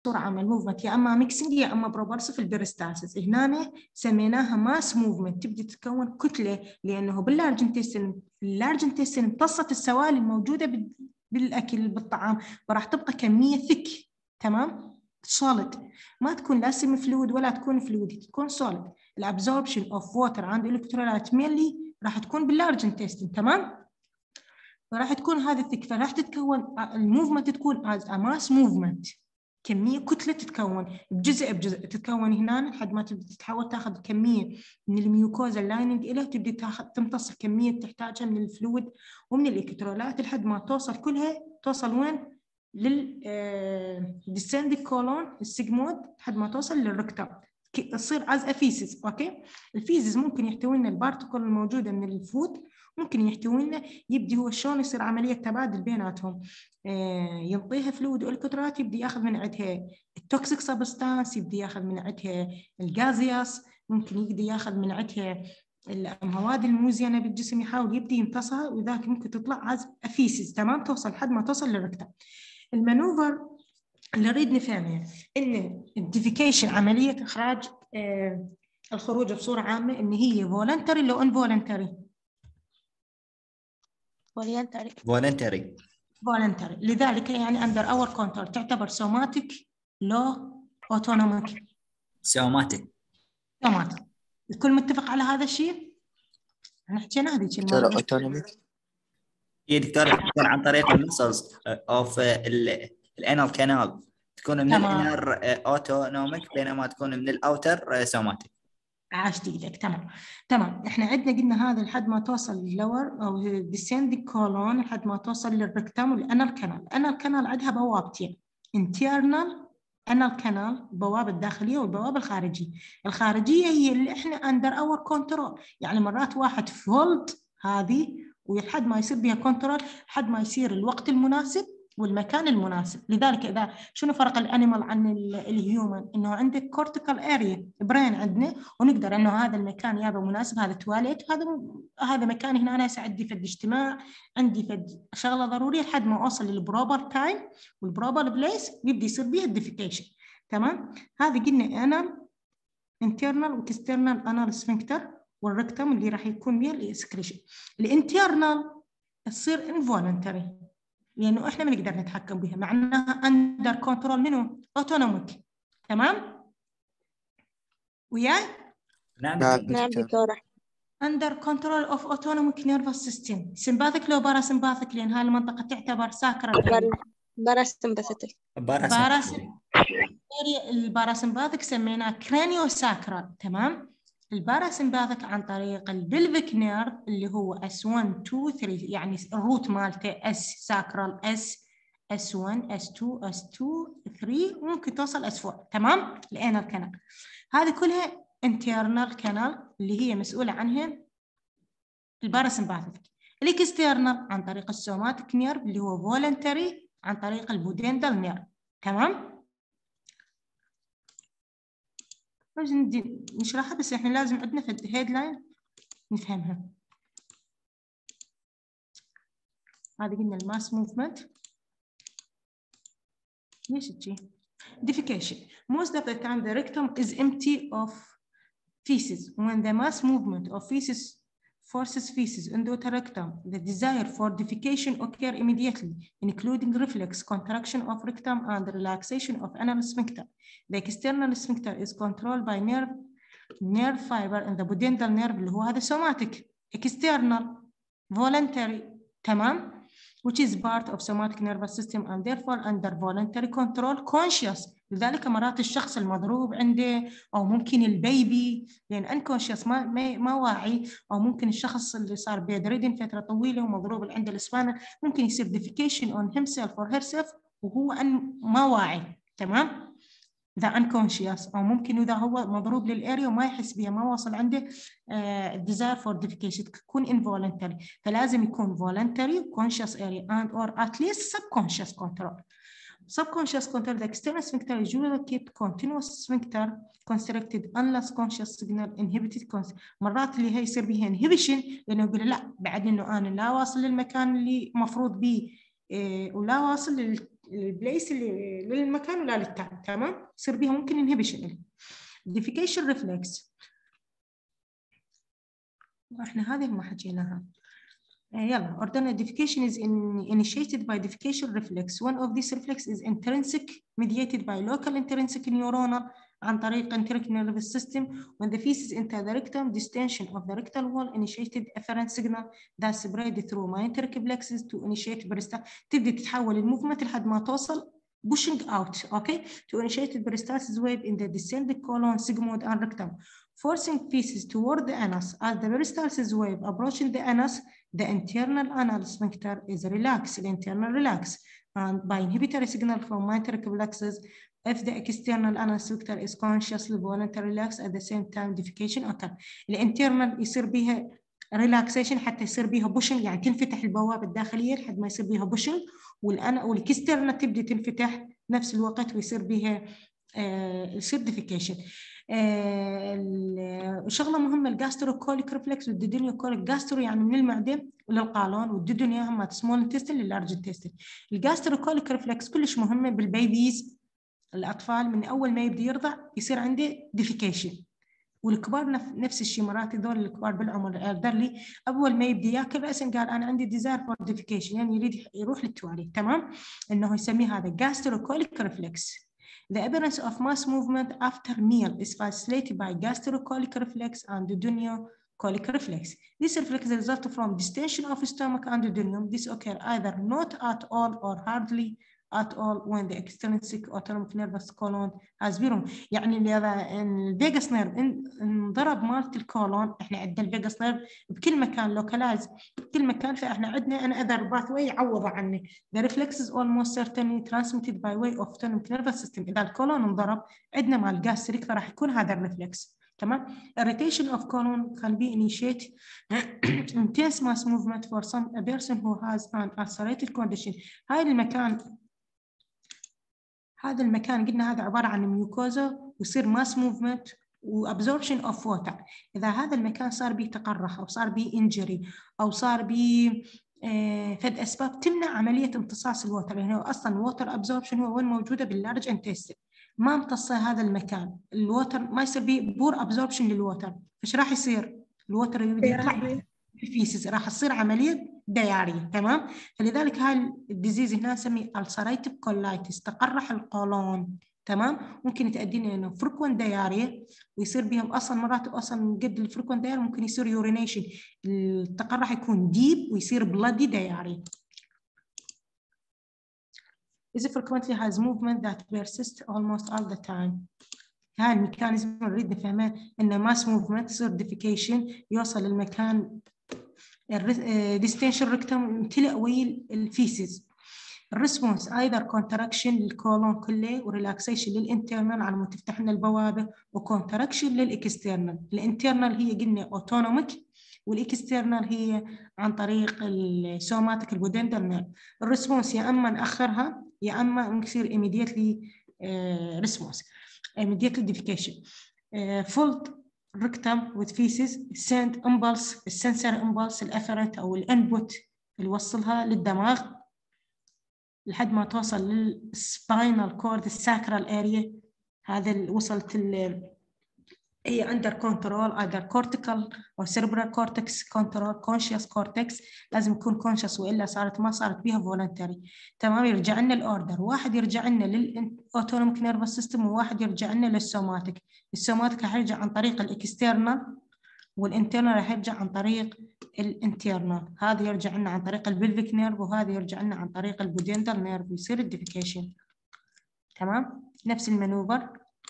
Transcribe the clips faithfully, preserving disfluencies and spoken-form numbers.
بصورة عامة الموفمنت يا اما ميكسنج يا اما بروبرسيف البيريستالسيس. هنا سميناها ماس موفمنت، تبدي تتكون كتلة، لانه باللارج انتستين اللارج انتستين امتصت السوائل الموجودة بالاكل بالطعام، فراح تبقى كمية ثك، تمام، سوليد، ما تكون لا سيمي فلويد ولا تكون فلويد، تكون سوليد. الابزوربشن اوف ووتر عند الالكترولات مينلي راح تكون باللارج انتستين، تمام، فراح تكون هذه الثك، فراح تتكون الموفمنت تكون از ماس موفمنت، كميه كتله تتكون بجزء بجزء، تتكون هنا لحد ما تبدا تتحول تاخذ كميه من الميوكوزا اللايننج له، تبدي تاخذ تمتص كميه تحتاجها من الفلويد ومن الالكترولات لحد ما توصل كلها، توصل وين؟ لل ديسندنج كولون السيجمويد لحد ما توصل للركتم، تصير از افيسز. اوكي، الفيزز ممكن يحتوي لنا البارتكل الموجوده من الفود، ممكن يحتوي لنا، يبدي هو شلون يصير عمليه تبادل بيناتهم، آه ينطيها فلويد والكترات، يبدي ياخذ من عندها التوكسيك سبستانس، يبدي ياخذ من عندها الغازياس، ممكن يقدر ياخذ من عندها المواد الموزينه بالجسم، يحاول يبدي يمتصها، وذاك ممكن تطلع از افيسز، تمام، توصل لحد ما توصل للركتم. المانوفر اللي نريد نفهمها ان الديفيكيشن عمليه اخراج آه الخروج بصوره عامه ان هي فولنتري لو انفولنتري. فولنتري فولنتري فولنتري، لذلك يعني اندر اور كنترول تعتبر سوماتيك لو اوتونوميك. سوماتيك سوماتيك، الكل متفق على هذا الشيء؟ احنا حكينا هذيك دكتور المره. اوتونوميك هي دكتور تكون عن طريق المسلز اوف الانال كانال، تكون من الانر اوتونوميك بينما تكون من الاوتر سوماتيك. عاشت ايدك، تمام تمام. احنا عندنا قلنا هذا لحد ما توصل للور او ديسندنج كولون لحد ما توصل للركتم والانال كانال. الانال كانال عندها بوابتين، انترنال انال كانال البوابه الداخليه والبوابه الخارجيه. الخارجيه هي اللي احنا اندر اور كنترول، يعني مرات واحد فولد هذه ولحد ما يصير بها كنترول لحد ما يصير الوقت المناسب والمكان المناسب. لذلك اذا شنو فرق الانيمال عن الهيومن؟ انه عندك كورتيكال اريا برين عندنا، ونقدر انه هذا المكان يابا مناسب، هذا تواليت، هذا هذا مكان هنا انا عندي فد اجتماع، عندي فد شغله ضروريه، لحد ما اوصل للبروبر تايم والبروبر بليس يبدا يصير بها الديفيكيشن، تمام. هذه قلنا انال انترنال واكسترنال انال سفنكتر، والركتم اللي راح يكون بها الاسكريشن. الانترنال تصير انفولنتري لانه احنا ما نقدر نتحكم بها، معناها اندر كنترول منو؟ اوتونوميك، تمام وياي؟ نعم نعم دكتورة. اندر كنترول اوف اوتونوميك نيرفس سيستم. سمباثيك لو باراسمباثيك؟ لان هاي المنطقه تعتبر ساكرال. باراسمباثيك. باراسمباثيك الباراسمباثيك سميناه كرانيو ساكرال، تمام. الباراسمباثيك عن طريق البلفيك نيرف اللي هو اس واحد اثنين ثلاثة، يعني الروت مالته اس ساكرال اس اس واحد اس اثنين اس اثنين ثلاثة، وممكن توصل اس أربعة، تمام. الانال كانال هذه كلها انترنال كانال اللي هي مسؤوله عنها الباراسمباثيك. الاكسترنال عن طريق السوماتيك نيرف اللي هو فولنتري عن طريق البودندال نيرف، تمام. نشرحها بس احنا لازم عندنا في الهيدلاين نفهمها. هذه قلنا الماس موفمنت. ليش تجي؟ defecation. Most of the time the rectum is empty of feces. When the mass movement of feces forces feces into the rectum, the desire for defecation occur immediately, including reflex, contraction of rectum, and relaxation of anal sphincter. The external sphincter is controlled by nerve nerve fiber in the pudendal nerve اللي هو هذا somatic. External voluntary، تمام، which is part of somatic nervous system and therefore under voluntary control conscious. لذلك مرات الشخص المضروب عنده او ممكن البيبي لان unconscious ما ما, ما واعي، او ممكن الشخص اللي صار bedridden فتره طويله ومضروب اللي عنده الاسبانه ممكن يصير defecation on himself or herself وهو أن ما واعي، تمام، إذا unconscious، أو ممكن إذا هو مضروب للأريا وما يحس بها، ما وصل عنده uh, desire for defecation، تكون involuntary. فلازم يكون voluntary conscious area and or at least subconscious control. Subconscious control, the external sphincter is usually kept continuous sphincter constricted unless conscious signal inhibited. مرات اللي هي يصير بها inhibition لأنه يقول لا بعد إنه أنا لا واصل للمكان اللي مفروض به إيه ولا واصل البليس اللي للمكان ولا للتايم. تمام، يصير بيها ممكن انهبيشن. ديفيكيشن ريفلكس احنا هذه ما حكيناها. يلا ordinary defecation is in, initiated by defecation reflex. One of these reflex is intrinsic, mediated by local intrinsic neuronal عن طريق enteric nervous system. When the feces enter the rectum, distension of the rectal wall initiated afferent signal that spread through myenteric plexus to initiate peristalsis. تبدأ تتحول الموفمنت لحد ما توصل pushing out, okay, to initiate the peristalsis wave in the descending colon, sigmoid and rectum, forcing feces toward the anus. As the peristalsis wave approaching the anus, the internal anal sphincter is relaxed, the internal relax, and by inhibitory signal from myenteric plexus. If the external anal sphincter is consciously voluntary relaxed at the same time defecation occur. الانترنال يصير بيها relaxation حتى يصير بيها pushing، يعني تنفتح البوابة الداخلية لحد ما يصير بيها pushing، والأنا والاكسترنال تبدأ تنفتح نفس الوقت ويصير بيها آه يصير defecation. آه شغلة مهمة الجاستروكوليك ريفلكس والديدونيوكوليك. جاسترو يعني من المعدة للقولون، والديدونيا هم سمول انتستين للارج انتستين. الجاستروكوليك ريفلكس كلش مهمة بالبيبيز، الأطفال من أول ما يبدأ يرضع يصير عنده ديفيكيشن، والكبار نفس الشيء. مرات هذول الكبار بالعمر الألدرلي أول ما يبدأ ياكل رأسا قال أنا عندي ديزاير فور ديفيكيشن، يعني يريد يروح للتواليت. تمام، إنه يسميه هذا gastrocolic reflex. The appearance of mass movement after meal is facilitated by gastrocolic reflex and duodenocolic reflex. This reflex results from distension of stomach and duodenum. This occurs either not at all or hardly at all when the extrinsic autonomic nervous colon has been. يعني الفيجاس نيرف انضرب مالت الكولون، احنا عندنا الفيجاس نيرف بكل مكان لوكالايز بكل مكان، فاحنا عندنا انا اذر باثوي يعوض عنه. The reflex is almost certainly transmitted by way of autonomic nervous system. اذا الكولون انضرب عندنا مال الجاستريك فراح يكون هذا الريفلكس. تمام. Irritation of colon can be initiated intense mass movement for some a person who has an ulcerated condition. هاي المكان هذا المكان قلنا هذا عبارة عن ميوكوزا ويصير ماس موفمنت وابزوربشن اوف ووتر. اذا هذا المكان صار به تقرح او صار به انجري او صار به فد اسباب تمنع عملية امتصاص الووتر، يعني هو اصلا الووتر ابزوربشن هو وين موجودة باللارج انتستين، ما امتص هذا المكان الووتر ما يصير به بور ابزوربشن للووتر، فايش راح يصير؟ الووتر يطلع الفيسز راح تصير عملية ديارية. تمام، فلذلك هاي الديزيز هنا نسميه ulcerative colitis، تقرح القولون. تمام، ممكن تؤدينا انه فريكوينت ديارية ويصير بهم اصلا مرات اصلا قد الفريكوينت ديارية ممكن يصير يورينيشن، التقرح يكون ديب ويصير بلادي ديارية. Is frequently has movement that persists almost all the time. هاي الميكانيزم نريد نفهمه انه ماس موفمنت يصير ديفيكيشن يوصل للمكان ديستنشن ريكتم يمتلئ ويا الفيسز. الريسبونس ايذر كونتراكشن للكولون كله وريلاكسيشن للانترنال على ما تفتح لنا البوابه، وكونتراكشن للاكسترنال. الانترنال هي قلنا اوتونوميك والاكسترنال هي عن طريق السوماتيك البودندال نيرف. الريسبونس يا اما ناخرها يا اما يصير immediately ريسبونس immediately defecation. فولد rectum with feces send impulse السنسر impulse الافرنت او الانبوت اللي وصلها للدماغ لحد ما توصل للسباينال كورد الساكرال اريا. هذا اللي وصلت ال هي under control either cortical أو cerebral cortex control conscious cortex. لازم يكون conscious وإلا صارت ما صارت بيها voluntary. تمام، يرجع لنا الأوردر، واحد يرجع لنا للautonomic nervous system وواحد يرجع لنا للسوماتيك. السوماتيك هيرجع عن طريق الاكسترنال والانترنال هيرجع عن طريق الانترنال. هذا يرجع لنا عن طريق البلفيك نيرف وهذا يرجع لنا عن طريق البودندال نيرف ويصير الديفيكيشن. تمام، نفس المانوفر.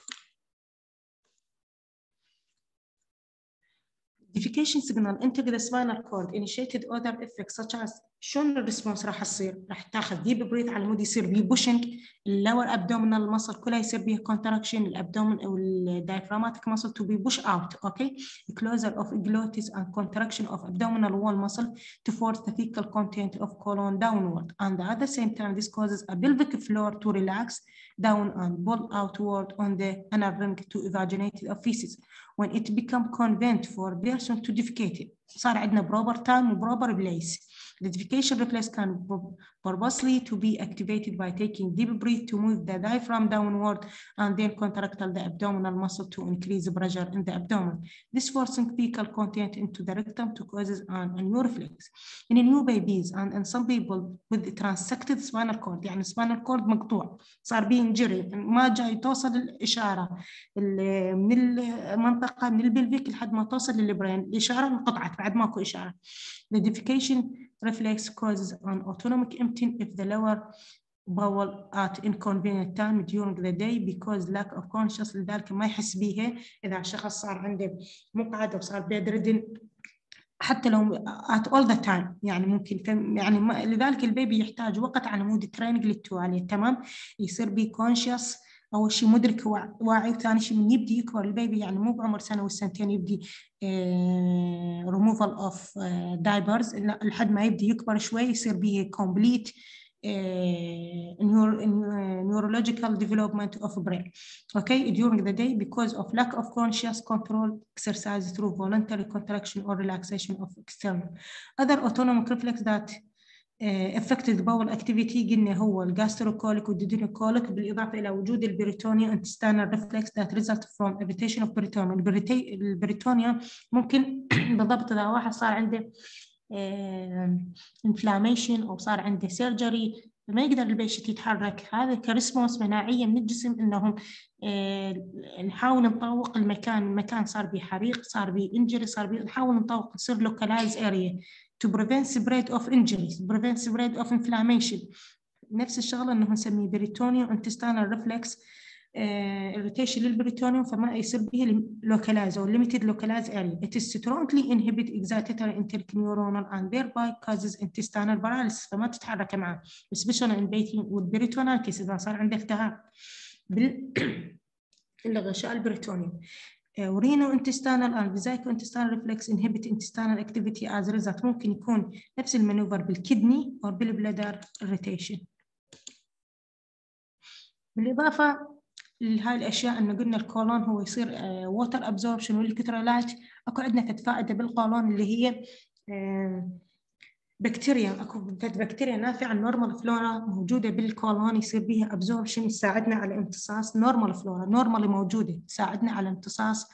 Defecation signal enter the spinal cord initiated other effects such as شلون الريسبونس راح تصير؟ راح تاخذ ديب بريث على مود يصير بيه بوشنج، اللور ابدومينال ماسل كلها يصير بيه كونتراكشن، الابدومين او الدايفراماتيك ماسل تو بي بوش اوت. اوكي، closure of glottis and contraction of abdominal wall muscle to force the fecal content of colon downward, and at the same time this causes a pelvic floor to relax down and pull outward on the anal ring to evaginate the feces. When it become convenient for person to defecate, صار عندنا proper time و proper place. The defecation reflex can purposely to be activated by taking deep breath to move the diaphragm downward and then contract the abdominal muscle to increase pressure in the abdomen. This forcing fecal content into the rectum to causes an, a new reflex. In new babies and in some people with transected spinal cord يعني spinal cord مقطوع صار بينجري ما جاي توصل الإشارة من المنطقة من البلفيك لحد ما توصل للبرين الإشارة انقطعت بعد ماكو إشارة. The defecation reflex causes an autonomic emptying if the lower bowel at inconvenient time during the day because lack of conscious لذلك ما يحس بيها إذا الشخص صار عنده مقعد أو صار bedridden حتى لو at all the time يعني ممكن يعني ما لذلك البيبي يحتاج وقت على مود تريننج للتواليت تمام يصير بي conscious أول شيء مدرك واعي وثاني شيء من يبدي يكبر البيبي يعني مو بعمر سنة والسنتين يبدي uh, removal of uh, diapers لحد ما يبدي يكبر شوي يصير به complete uh, neuro, uh, neurological development of brain. Okay, during the day because of lack of conscious control exercise through voluntary contraction or relaxation of external. Other autonomic reflex that uh, affected bowel activity قلنا هو الجاستروكوليك والديدينوكوليك بالإضافة إلى وجود البريتونيا intestinal reflex that result from irritation of peritoneum. البريتونيا ممكن بالضبط إذا واحد صار عنده inflammation أو صار عنده surgery ما يقدر البيشنت يتحرك هذا كريسبونس مناعية من الجسم إنهم نحاول نطوق المكان المكان صار به حريق صار به injury صار به نحاول نطوق يصير localized area to prevent spread of injuries prevent spread of inflammation. نفس الشغلة إنه نسميه peritoneal intestinal reflex irritation للبريتونيوم فما يصير به localized or limited localized area. It is strongly inhibit excitatory intercneuronal and thereby causes intestinal paralysis فما تتحرك معه especially in bathing والبريتونيtis إذا صار عنده التهاب بالغشاء البريتونيوم. ورينو intestinal and vesico intestinal reflex inhibit intestinal activity as a result ممكن يكون نفس المانوفر بالكدني أو بالبلادر irritation. بالإضافة لهاي الأشياء إنه قلنا الكولون هو يصير water absorption والكترولايت أكو عندنا فد فائدة بالقولون اللي هي بكتيريا أكو فد بكتيريا نافعة نورمال فلورا موجودة بالكولون يصير بيها absorption يساعدنا على امتصاص نورمال فلورا نورمال موجودة تساعدنا على امتصاص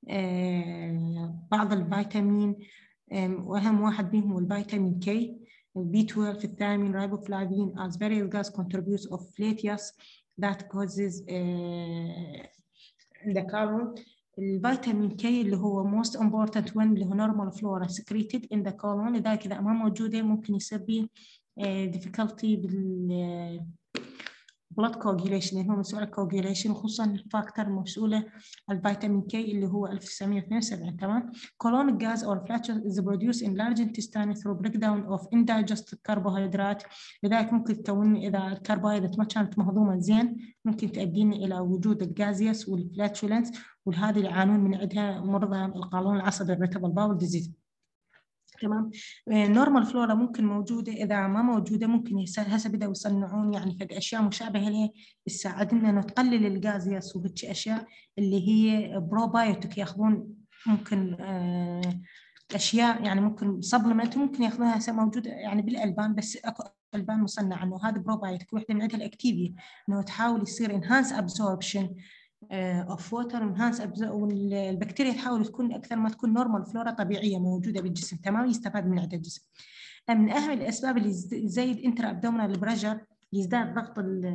بعض الفيتامين وأهم واحد بهم هو الفيتامين كي البي اثنا عشر الثامين رايبوفلافين as various gas contributes of flatus that causes uh, the colon. الفيتامين كي اللي هو most important one اللي هو normal flora secreted in the colon لذلك إذا ما موجودة ممكن يصير به uh, difficulty بال blood coagulation اللي هو مسؤول coagulation وخصوصا الفاكتور المسؤولة الفيتامين كي اللي هو ألف وتسعمية واثنين وسبعين تمام. colonic gas or flatulence is produced in large intestine through breakdown of indigested carbohydrate لذلك ممكن تكون إذا الكربوهيدرات ما كانت مهضومة زين ممكن تؤدينا إلى وجود الجازيوس والفلاتولنس والهذه اللي يعانون من عندها مرضى القولون العصبي irritable bowel disease تمام. نورمال فلورا ممكن موجودة إذا ما موجودة ممكن هسه بدأوا يصنعون يعني فد أشياء مشابهة لها تساعدنا إنه تقلل الغازيوس وبتش أشياء اللي هي بروبايوتيك ياخذون ممكن آه أشياء يعني ممكن سبلمنت ممكن ياخذونها هسه موجودة يعني بالألبان بس أكو ألبان مصنعة إنه هذا بروبايوتيك واحدة من عندها الأكتيفيا إنه تحاول يصير enhance absorption of water enhance والبكتيريا تحاول تكون أكثر ما تكون نورمال فلورا طبيعية موجودة بالجسم تمام يستفاد من عدة الجسم. من أهم الأسباب اللي يزيد انترا أبدومينال بريشر يزداد ضغط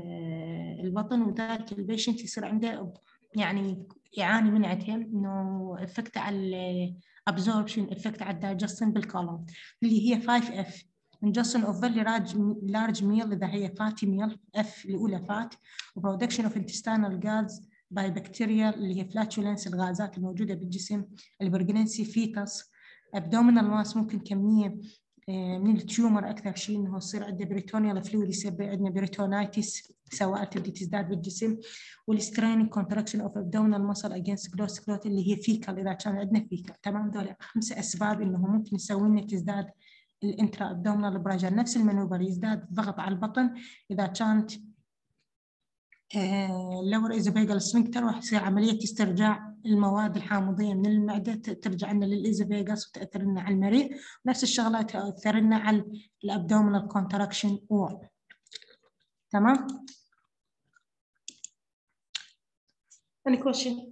البطن وذلك البيشنت يصير عنده يعني يعاني من عندهم إنه افكت على absorption افكت على الدايجستن بالكولون اللي هي فايف إف ingestion of very large, large meal إذا هي fatty meal F الأولى fat production of intestinal gas باي بكتيريا اللي هي فلاتولنس الغازات الموجودة بالجسم البرجنسي فيتس abdominal mass ممكن كمية من التيومر أكثر شيء إنه يصير عندنا بريتونيال فلويد يصير عندنا بريتونايتس سواء تبدي تزداد بالجسم والسترينينج كونتراكشن أوف abdominal muscle against close clot اللي هي فيكال إذا كان عندنا فيكال تمام. دول خمسة أسباب إنه ممكن يسوي لنا تزداد الانترا أبدومينال بريشر نفس المانوفر يزداد ضغط على البطن إذا كانت اللور إيزوفيجال سفنكتر راح يصير عملية استرجاع المواد الحامضية من المعدة ترجع لنا للإيزوفيغاس وتأثر لنا على المريء. نفس الشغلات تأثر لنا على الأبدومينال كونتراكشن وول. تمام؟ Any question?